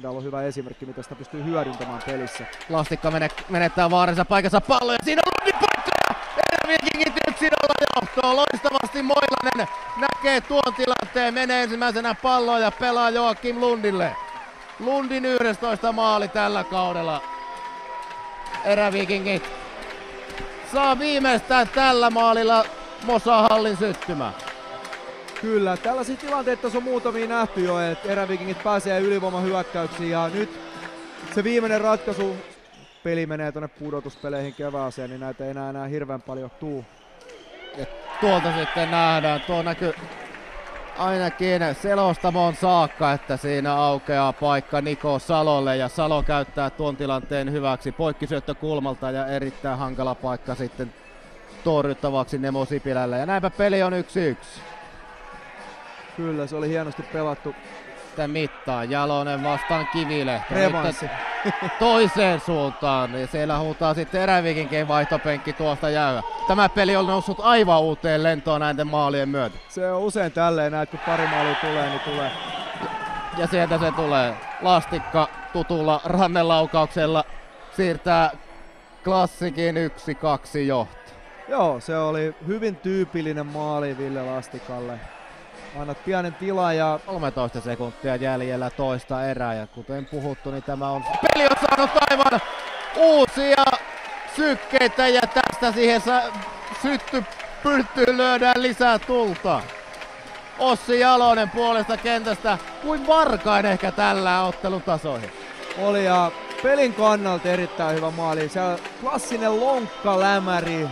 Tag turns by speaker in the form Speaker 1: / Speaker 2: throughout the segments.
Speaker 1: Rönndahl on hyvä esimerkki, miten sitä pystyy hyödyntämään pelissä.
Speaker 2: Lastikka menettää vaaransa paikassa pallo ja siinä on Lundin paikka! Vikingit 1-0 johtoon. Loistavasti Moilanen näkee tuon tilanteen, menee ensimmäisenä palloon ja pelaa Joakim Lundille. Lundin 11 maali tällä kaudella. Erävikingit saa viimeistään tällä maalilla Mosahallin syttymä.
Speaker 1: Kyllä, tällaisia tilanteita on muutamia nähty jo, että Erävikingit pääsee ylivoimahyökkäyksiin ja nyt se viimeinen ratkaisu, peli menee tuonne pudotuspeleihin kevääseen, niin näitä ei enää hirveän paljon tuu.
Speaker 2: Ja tuolta sitten nähdään, tuo näkyy ainakin selostamoon saakka, että siinä aukeaa paikka Niko Salolle ja Salo käyttää tuon tilanteen hyväksi poikkisyöttö kulmalta ja erittäin hankala paikka sitten torjuttavaksi Nemo Sipilälle ja näinpä peli on 1-1.
Speaker 1: Kyllä, se oli hienosti pelattu.
Speaker 2: Sitten mittaan, Jalonen vastaan Kivilehto.
Speaker 1: Revanssi.
Speaker 2: Toiseen suuntaan, ja siellä huutaa sitten Erävikinkien vaihtopenkki tuosta jäyä. Tämä peli on noussut aivan uuteen lentoon näiden maalien myötä.
Speaker 1: Se on usein tälleen näin, kun pari maalia tulee, niin tulee.
Speaker 2: Ja sieltä se tulee. Lastikka tutulla rannelaukauksella siirtää Klassikin 1-2 johto.
Speaker 1: Joo, se oli hyvin tyypillinen maali Ville Lastikalle. Annat pienen tilan ja
Speaker 2: 13 sekuntia jäljellä toista erää ja kuten puhuttu, niin tämä on peli on saanut aivan uusia sykkeitä ja tästä siihen syttypylttyyn lyödään lisää tulta. Ossi Jalonen puolesta kentästä kuin varkain ehkä tällä ottelutasoihin.
Speaker 1: Oli ja pelin kannalta erittäin hyvä maali. Se on klassinen lonkkalämäri.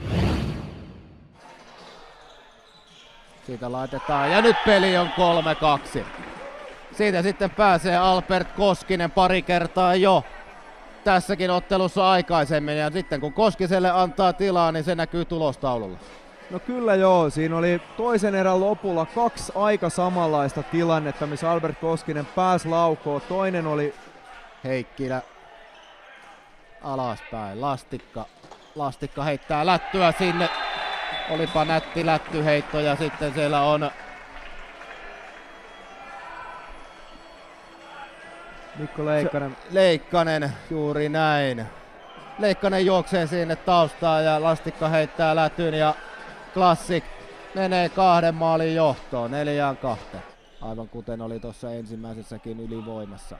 Speaker 2: Siitä laitetaan ja nyt peli on 3-2. Siitä sitten pääsee Albert Koskinen pari kertaa jo tässäkin ottelussa aikaisemmin ja sitten kun Koskiselle antaa tilaa, niin se näkyy tulostaululla.
Speaker 1: No kyllä joo, siinä oli toisen erän lopulla 2 aika samanlaista tilannetta, missä Albert Koskinen pääsi laukoon. Toinen oli
Speaker 2: Heikkilä alaspäin, Lastikka heittää lättyä sinne. Olipa nätti lättyheitto ja sitten siellä on
Speaker 1: Mikko Leikkanen.
Speaker 2: Leikkanen, juuri näin. Leikkanen juoksee sinne taustaan ja Lastikka heittää lätyn ja Classic menee 2 maalin johtoon, 4-2. Aivan kuten oli tuossa ensimmäisessäkin ylivoimassa.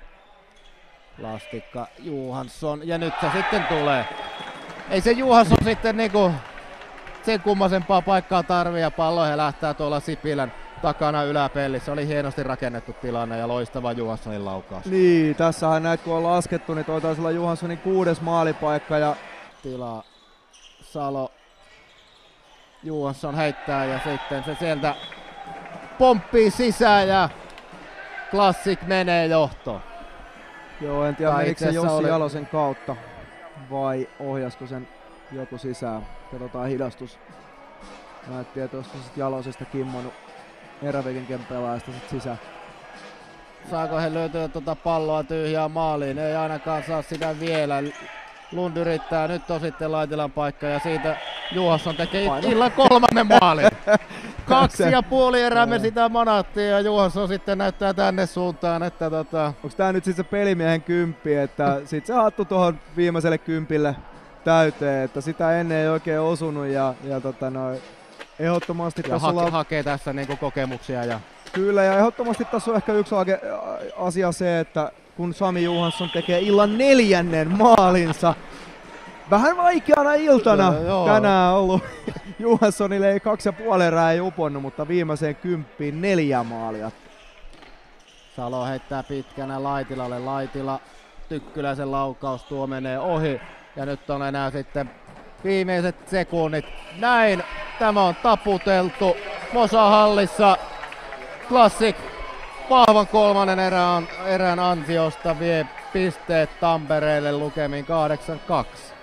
Speaker 2: Lastikka, Johansson ja nyt se sitten tulee. Ei se Johansson sitten niinku sen kummasempaa paikkaa tarvii ja pallo helähtää tuolla Sipilän takana yläpellissä. Oli hienosti rakennettu tilanne ja loistava Johanssonin laukaus.
Speaker 1: Niin, tässähän näet kun on laskettu, niin toi taisi olla Johanssonin 6. maalipaikka. Ja
Speaker 2: tilaa Salo. Johansson heittää ja sitten se sieltä pomppii sisään ja Classic menee johtoon.
Speaker 1: Joo, en tiedä menikö se Jussi Jalosen kautta vai ohjasko sen joku sisään. Katsotaan hidastus. Näytti, että olisiko sit Jalosesta kimmonnut Erävikinkien pelaajasta sit sisään.
Speaker 2: Saako he löytyä tuota palloa tyhjää maaliin? Ei ainakaan saa sitä vielä. Lund yrittää, nyt on sitten Laitilan paikka ja siitä Johansson tekee illan 3. maalin. 2,5 erää me sitä manattiin ja Johansson sitten näyttää tänne suuntaan, että
Speaker 1: onks tää nyt sit se pelimiehen kymppi, että sit se hattu tuohon viimeiselle kympille täyteen, että sitä ennen ei oikein osunut ja ehdottomasti
Speaker 2: ja hakee tässä niinku kokemuksia ja
Speaker 1: kyllä ja ehdottomasti tässä on ehkä yksi asia se, että kun Sami Johansson tekee illan 4. maalinsa. Vähän vaikeana iltana tänään ollut. Johanssonille ei 2,5 erää ei uponnut, mutta viimeiseen 10 4 maalia.
Speaker 2: Salo heittää pitkänä Laitilalle. Laitila, Tykkyläisen laukaus, tuo menee ohi. Ja nyt on enää sitten viimeiset sekunnit. Näin tämä on taputeltu Mosahallissa. Classic vahvan 3. erän ansiosta vie pisteet Tampereelle lukemin 8-2.